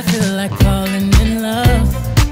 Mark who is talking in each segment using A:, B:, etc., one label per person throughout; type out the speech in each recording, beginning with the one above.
A: feel like falling in love.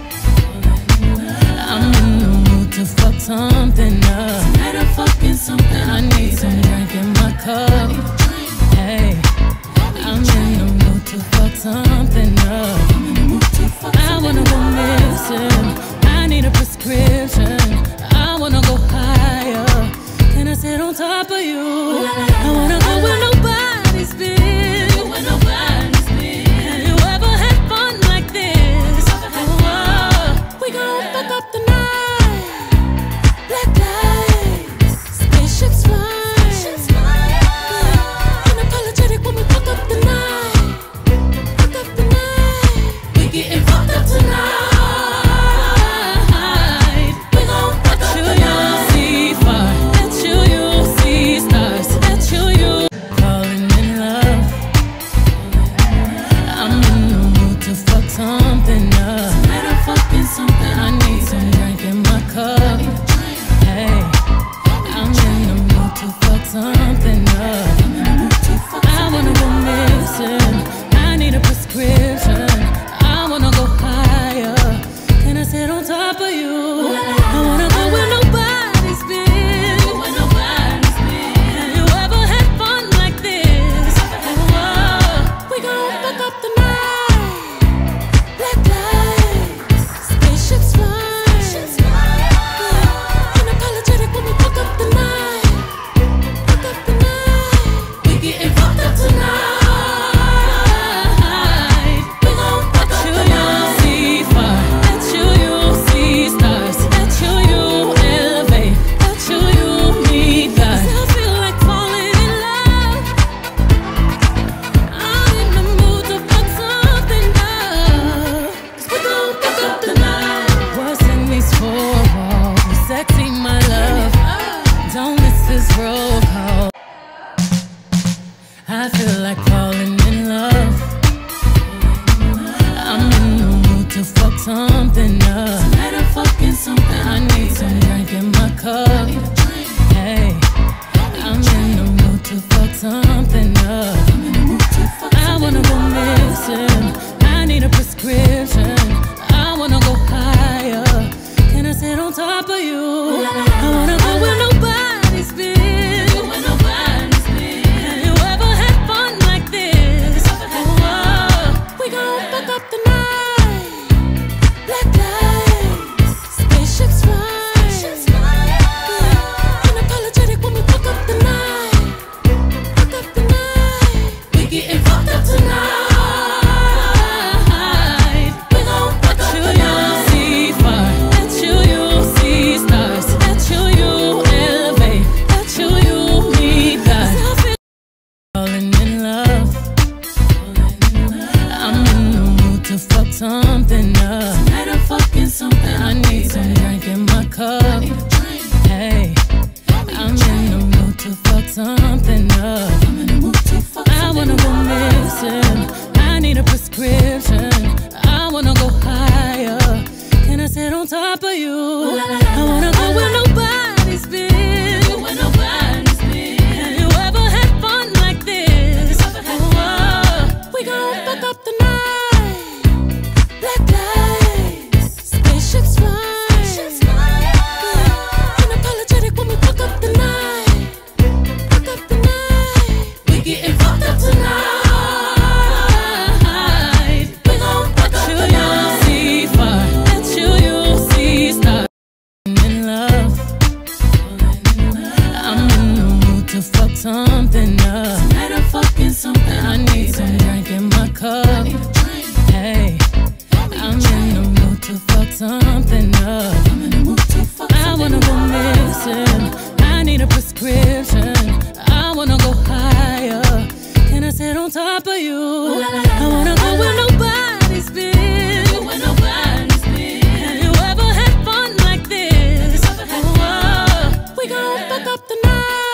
A: I'm in the mood to fuck something up. Tonight I'm fucking something. I need some drink in my cup. Hey, I'm in the mood to fuck something up. I wanna go missing. I need a prescription. I wanna go higher. Can I sit on top of you? I wanna go where nobody's been. Have you ever had fun like this? We gon' fuck up the night. Black lights, spaceships fly. Unapologetic when we fuck up the night. Fuck up the night. We getting fucked up tonight. I feel like falling in love. I'm in the mood to fuck something up. Tonight I'm fucking something. I need some drink in my cup. Hey, I'm in the mood to fuck something up. I wanna go missing. I need a prescription. I wanna go higher. Can I sit on top of you? I wanna go where nobody's been. Something up. Tonight I'm fucking something. I need some drink in my cup. Hey, I'm in the mood to fuck something up. I wanna go missing. I need a prescription. I wanna go higher. Can I sit on top of you? I wanna go where nobody's been. Have you ever had fun like this? We gon' fuck up the night. Black lights, spaceships fly. Unapologetic when we fuck up the night. Fuck up the night. We getting fucked up tonight. We gon' fuck up the night. See fire, let you see stars. In love, I'm in the mood to fuck something up. Tonight I'm fucking something. I need some drink in my cup. Hey, I'm in the mood to fuck something up. I wanna go missing. I need a prescription. I wanna go higher. Can I sit on top of you? I wanna go where nobody's been. Have you ever had fun like this? We gon' fuck up the night.